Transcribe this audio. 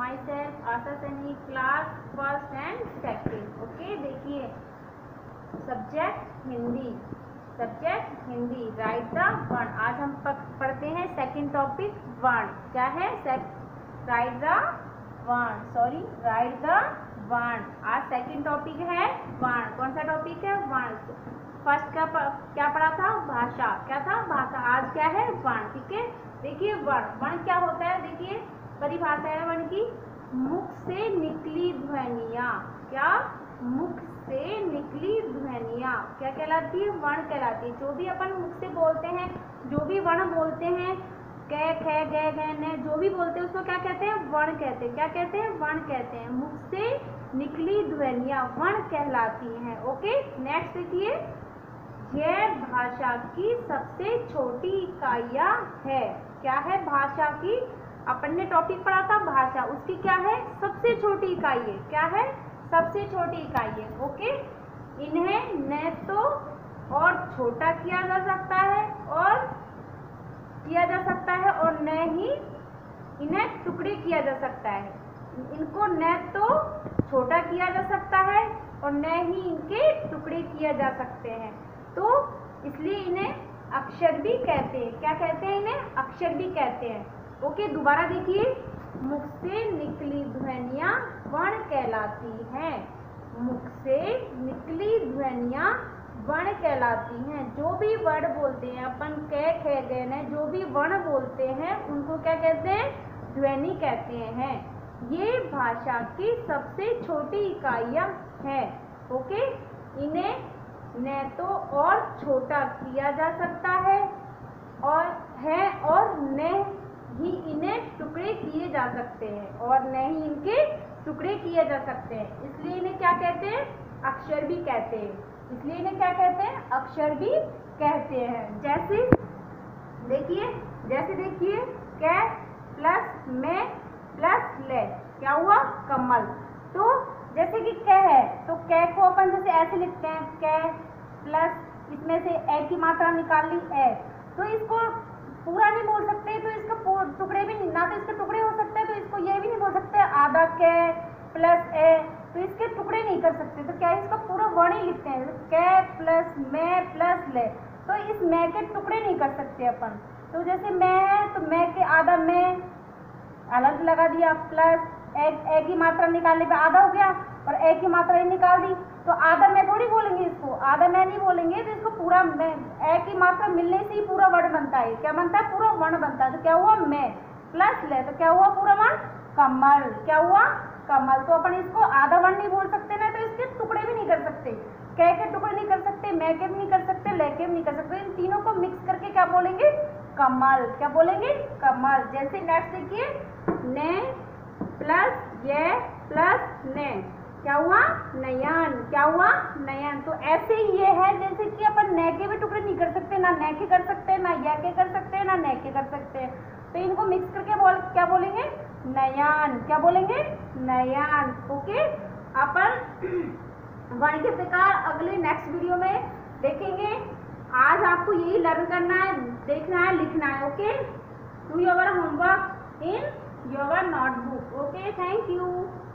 My self Asha Saini, class first and second. Okay, देखिए subject Hindi, subject Hindi, write the वर्ण। आज हम पढ़ते हैं सेकंड टॉपिक वर्ण। क्या है? राइट द वर्ण, सॉरी राइट द वर्ण। आज सेकंड टॉपिक है वर्ण। कौन सा टॉपिक है? वर्ण। फर्स्ट क्या पढ़ा था? भाषा। क्या था? भाषा। आज क्या है? वर्ण। ठीक है, देखिए वर्ण। वर्ण क्या होता है? देखिए परिभाषा है वर्ण की, मुख से निकली ध्वनियाँ। क्या? मुख से निकली ध्वनियाँ क्या कहलाती है? वर्ण कहलाती है। जो भी अपन मुख से बोलते हैं, जो भी वर्ण बोलते हैं, कै खे गे घे ने, जो भी बोलते हैं उसको क्या कहते हैं? वर्ण कहते हैं। क्या कहते हैं? वर्ण कहते हैं। मुख से निकली ध्वनियाँ वर्ण कहलाती हैं। ओके, नेक्स्ट देखिए, यह भाषा की सबसे छोटी इकाइयाँ है। क्या है? भाषा की, अपन ने टॉपिक पढ़ा था भाषा, उसकी क्या है? सबसे छोटी इकाई है। क्या है? सबसे छोटी इकाई है। ओके, इन्हें न तो और छोटा किया जा सकता है और न ही इन्हें टुकड़े किया जा सकता है। इनको न तो छोटा किया जा सकता है और न ही इनके टुकड़े किए जा सकते हैं, तो इसलिए इन्हें अक्षर भी कहते हैं। क्या कहते हैं? इन्हें अक्षर भी कहते हैं। ओके, दोबारा देखिए, मुख से निकली ध्वनियाँ वर्ण कहलाती हैं। मुख से निकली ध्वनियाँ वर्ण कहलाती हैं। जो भी वर्ण बोलते हैं अपन, कै खे गे ने, जो भी वर्ण बोलते हैं उनको क्या कहते हैं? ध्वनि कहते हैं। ये भाषा की सबसे छोटी इकाइयाँ हैं। ओके, इन्हें न तो और छोटा किया जा सकता है और न ही इन्हें टुकड़े किए जा सकते हैं, और न ही इनके टुकड़े किए जा सकते हैं। इसलिए इन्हें क्या कहते हैं? अक्षर भी कहते हैं। इसलिए इन्हें क्या कहते हैं? अक्षर भी कहते हैं। जैसे देखिए कै प्लस में प्लस ले, क्या हुआ? कमल। तो जैसे कि कै है, तो कै को अपन जैसे ऐसे लिखते हैं, कै प्लस इसमें से ए की मात्रा निकाल ली ए, तो इसको पूरा नहीं बोल सकते, तो इसका टुकड़े भी नहीं, ना तो इसके टुकड़े हो सकते हैं, तो इसको ये भी नहीं बोल सकते आधा कै प्लस ए, तो इसके टुकड़े नहीं कर सकते। तो क्या है? इसका पूरा वर्ण ही लिखते हैं, कै प्लस में प्लस ले, तो इस मैं के टुकड़े नहीं कर सकते अपन। तो जैसे मैं है, तो मैं के आधा में अलग लगा दिया, प्लस ए की मात्रा निकालने पे आधा हो गया, और ए की मात्रा ही निकाल दी, तो आधा मैं थोड़ी बोलेंगे इसको, आधा मैं नहीं बोलेंगे, तो इसको पूरा मैं, ए की मात्रा मिलने से ही पूरा वर्ण बनता है। क्या बनता है? पूरा वर्ण बनता है। तो क्या हुआ? मैं प्लस ले, तो क्या हुआ? पूरा वर्ण कमल। क्या हुआ? कमल। तो अपन इसको आधा वर्ण नहीं बोल सकते ना, तो इसके टुकड़े भी नहीं कर सकते, कै के टुकड़े नहीं कर सकते, मैं के भी नहीं कर सकते, ले के भी नहीं कर सकते। इन तीनों को मिक्स करके क्या बोलेंगे? कमल। क्या बोलेंगे? कमल। जैसे नेक्स्ट देखिए, ने प्लस ये प्लस ने, क्या हुआ? नयन। क्या हुआ? नयन। तो ऐसे ही ये है, जैसे कि अपन न के भी टुकड़े नहीं कर सकते, ना न के कर सकते, ना या के कर सकते, ना न के कर सकते, तो इनको मिक्स करके क्या बोलेंगे? नयन। क्या बोलेंगे? नयन। ओके, अपन वर्ण के प्रकार अगले नेक्स्ट वीडियो में देखेंगे। आज आपको यही लर्न करना है, देखना है, लिखना है। Okay, do your homework in your notebook. Okay, thank you.